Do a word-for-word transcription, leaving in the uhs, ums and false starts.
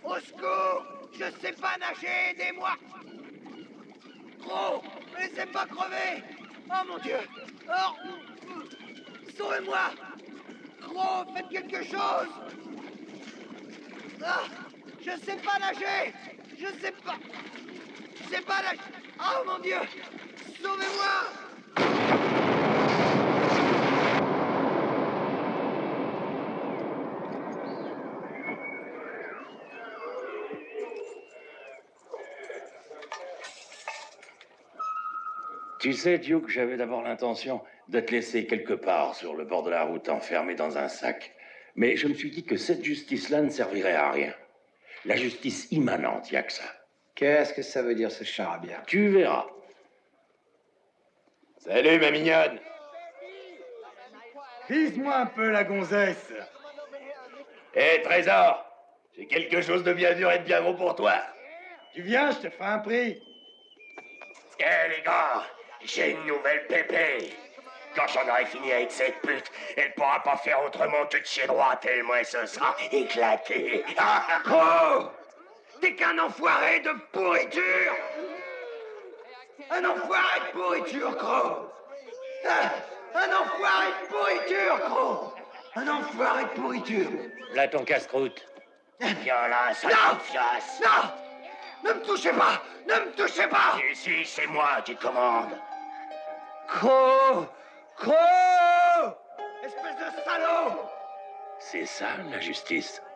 Au secours! Je sais pas nager, aidez-moi! Gros, me laissez pas crever! Oh mon Dieu! Oh! Sauvez-moi! Gros, faites quelque chose! Ah! Je sais pas nager! Je sais pas... Je sais pas nager! Oh mon Dieu! Sauvez-moi! Tu sais, Duke, j'avais d'abord l'intention de te laisser quelque part sur le bord de la route, enfermé dans un sac. Mais je me suis dit que cette justice-là ne servirait à rien. La justice immanente, y a que ça. Qu'est-ce que ça veut dire, ce charabia? Tu verras. Salut, ma mignonne. Vise-moi un peu, la gonzesse. Hé, hey, Trésor, j'ai quelque chose de bien dur et de bien gros pour toi. Tu viens, je te ferai un prix. Hé, hey, les gars, j'ai une nouvelle pépée. Quand j'en aurai fini avec cette pute, elle pourra pas faire autrement que de chier droit tellement elle se sera éclatée. Oh! T'es qu'un enfoiré de pourriture! Un enfoiré de pourriture, gros! Ah, un enfoiré de pourriture, gros! Un enfoiré de pourriture! Là, ton casse-croûte. Viens là, sale fiasse! Non! Ne me touchez pas! Ne me touchez pas! Si, si, c'est moi qui commande. Gros! Gros! Espèce de salaud! C'est ça, la justice.